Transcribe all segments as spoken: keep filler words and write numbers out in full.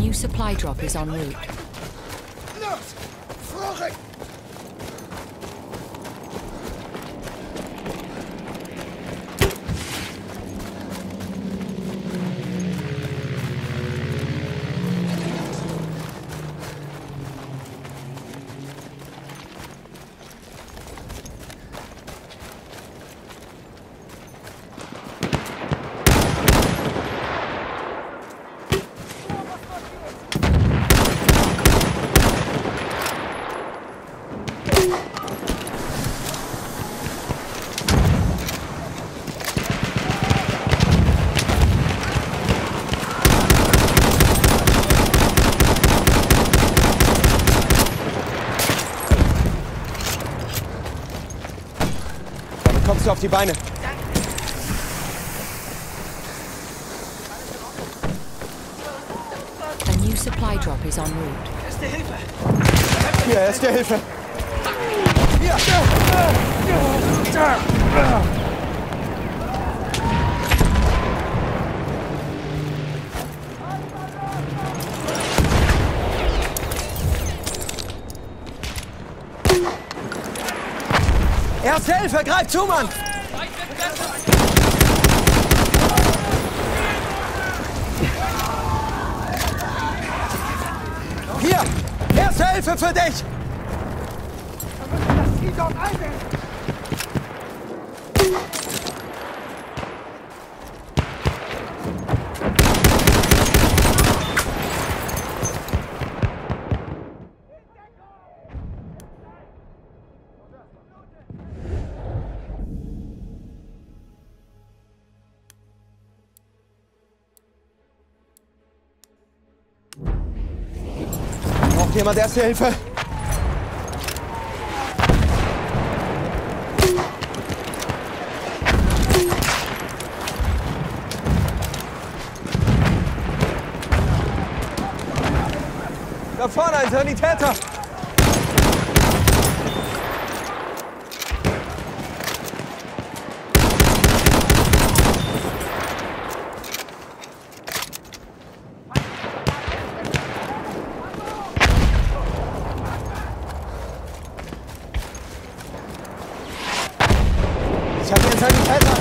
new supply drop is en route. Kommst du auf die Beine? A new supply drop is en route. Erste Hilfe! Hier, erste Hilfe! Hier! Erste Hilfe, greif zu, Mann! Hier! Erste Hilfe für dich! Das Ziel dort einnehmen! Braucht jemand erste Hilfe? Da vorne ein Sanitäter! Ich habe hier einen Sanitäter!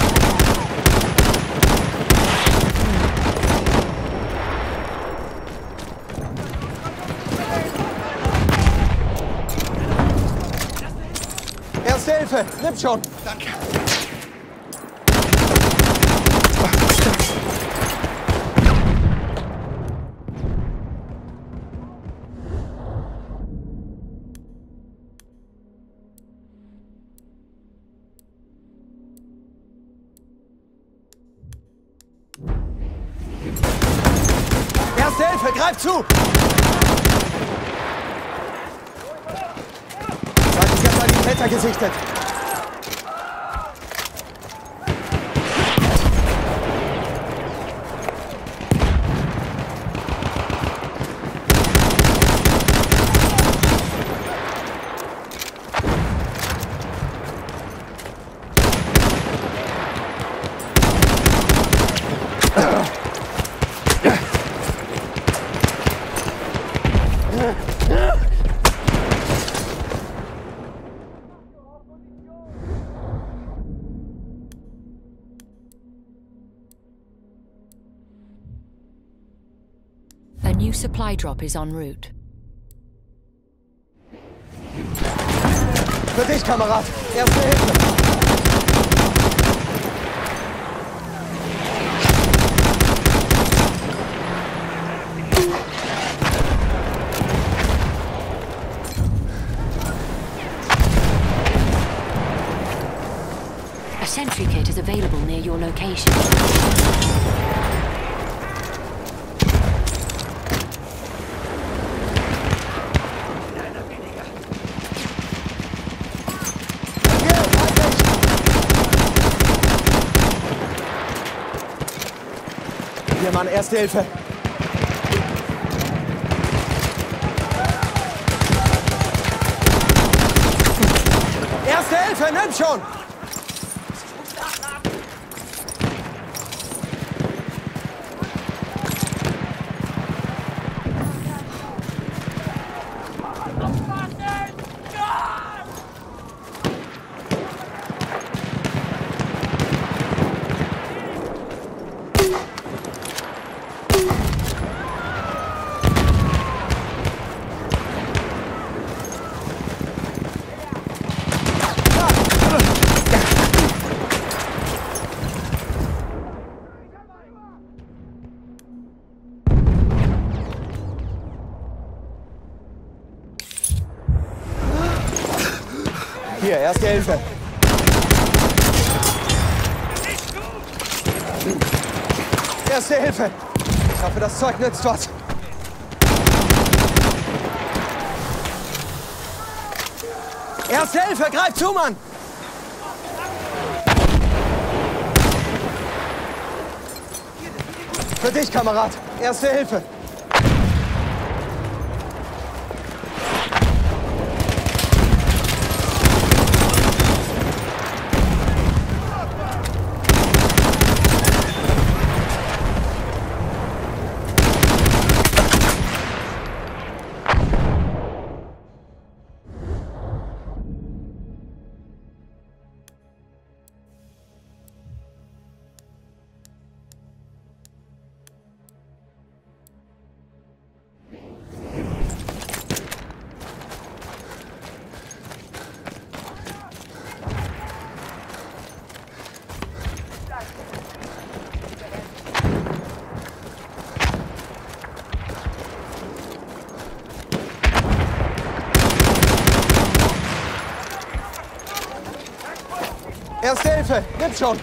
Erste Hilfe! Nimm schon! Danke! Erste Hilfe! Greif zu! Feindlicher Sanitäter gesichtet! A new supply drop is en route. Für dich, Kamerad! Erste Hilfe! A sentry kit is available near your location. Hier, Mann, erste Hilfe! Erste Hilfe, nimm schon! Hier, Erste Hilfe. Erste Hilfe. Ich hoffe, das Zeug nützt was. Erste Hilfe, greif zu, Mann! Für dich, Kamerad. Erste Hilfe. Erste Hilfe, nimm schon!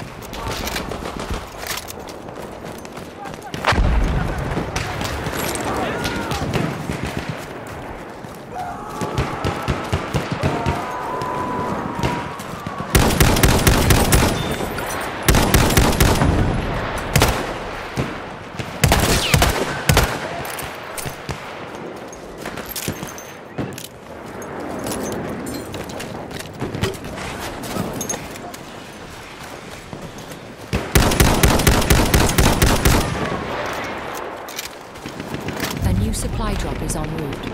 A new supply drop is en route.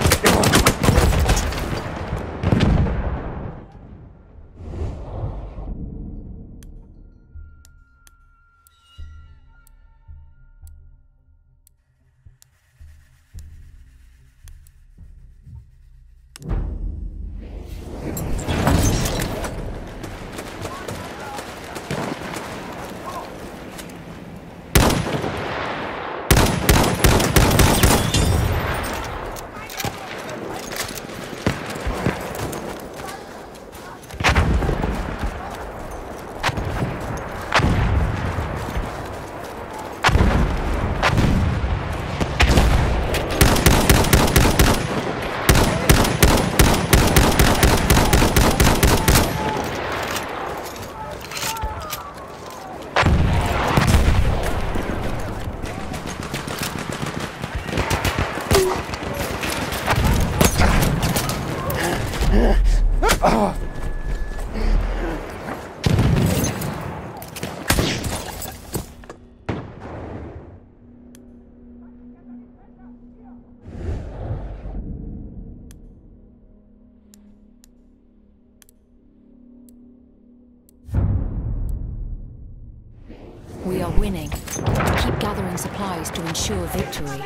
We are winning. Keep gathering supplies to ensure victory.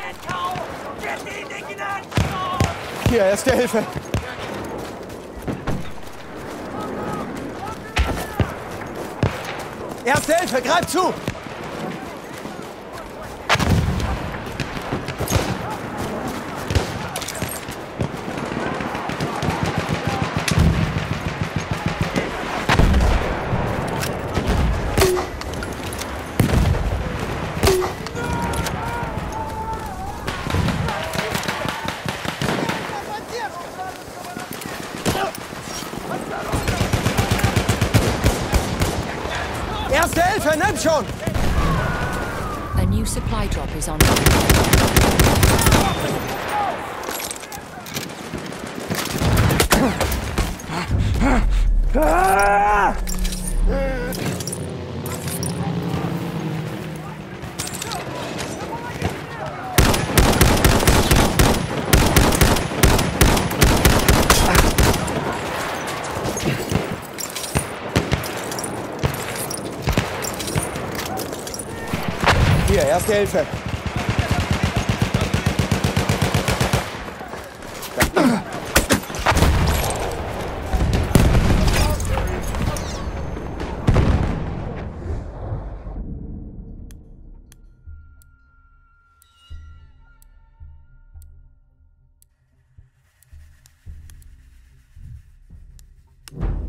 Hier, Erste Hilfe. Erste Hilfe, greif zu! Erste Hilfe, nimm schon! A new supply drop is en route. Hier, Erste Hilfe. You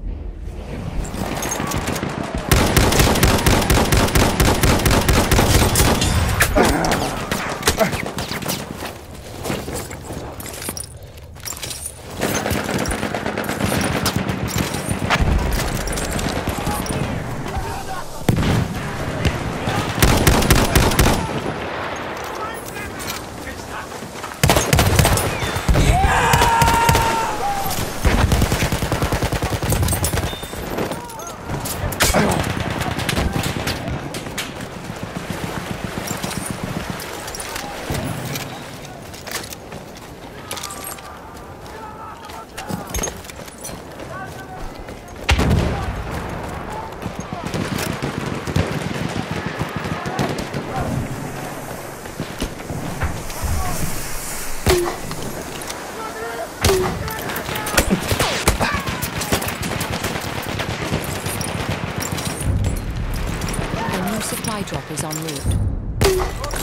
drop is en route.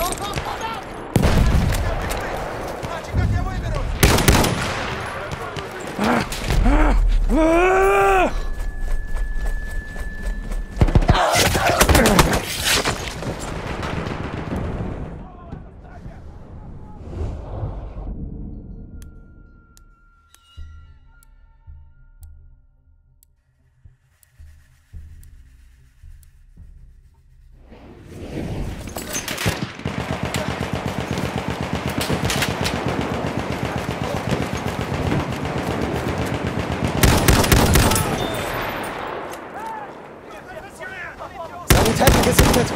Sanität gesichtet.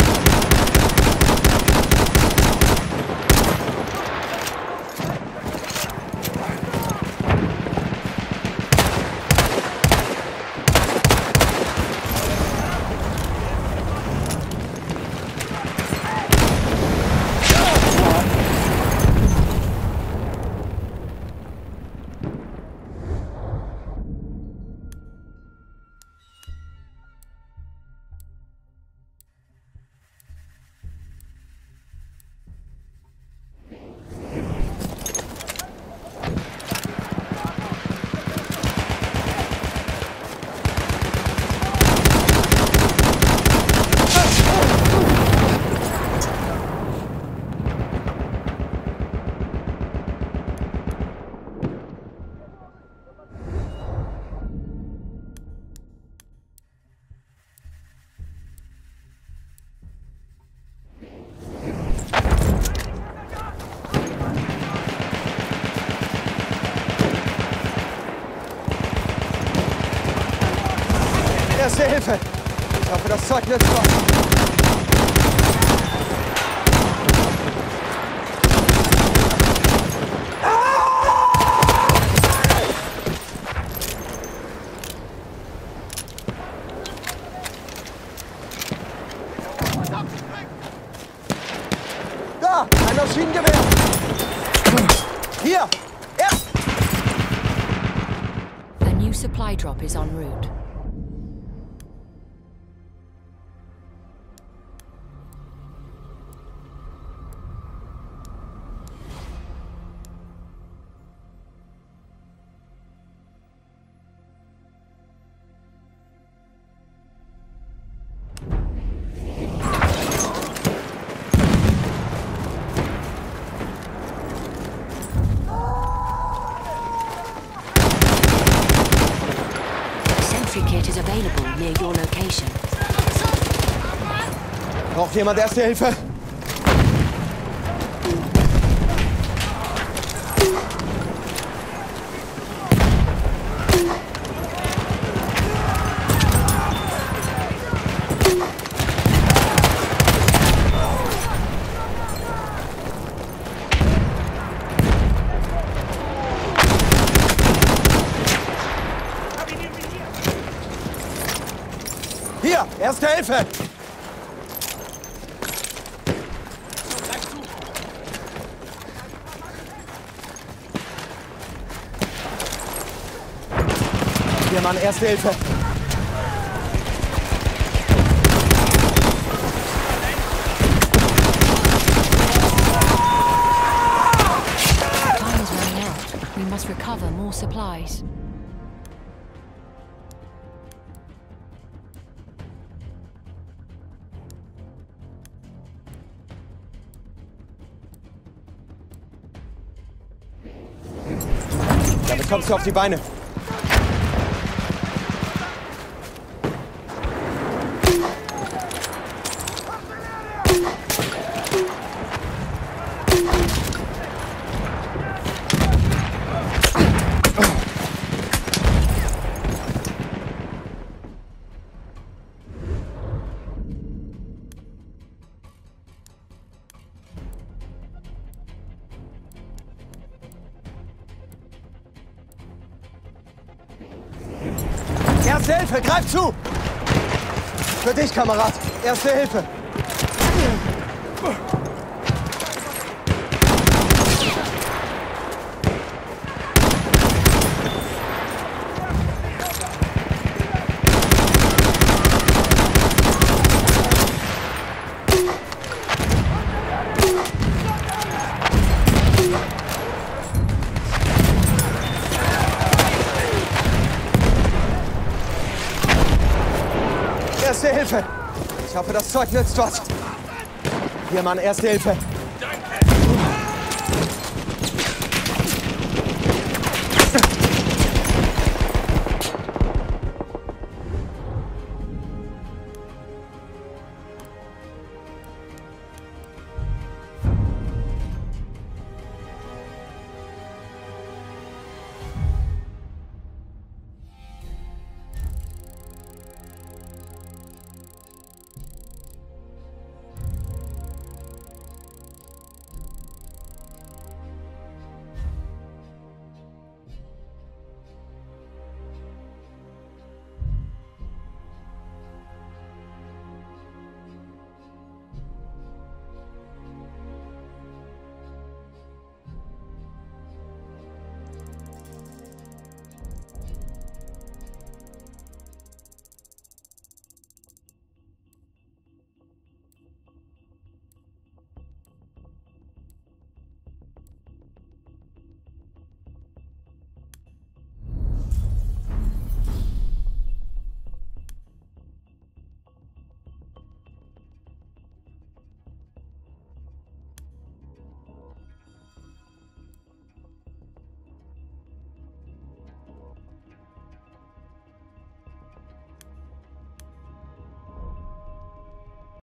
Erste Hilfe! Ich hoffe, das Zeug nützt was. Da! Ein Maschinengewehr! Hier! Erst! A new supply drop is en route. Sentry kit is available near your location. Braucht jemand Erste Hilfe? Hier, Erste Hilfe! Hier, Mann, Erste Hilfe! Time is running out. We must recover more supplies. Damit kommst du auf die Beine. Erste Hilfe, greif zu! Für dich, Kamerad. Erste Hilfe. Hilfe. Ich hoffe, das Zeug nützt was. Hier, Mann, Erste Hilfe.